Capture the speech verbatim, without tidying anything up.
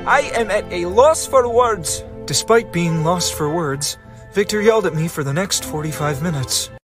I am at a loss for words. Despite being lost for words, Victor yelled at me for the next forty-five minutes.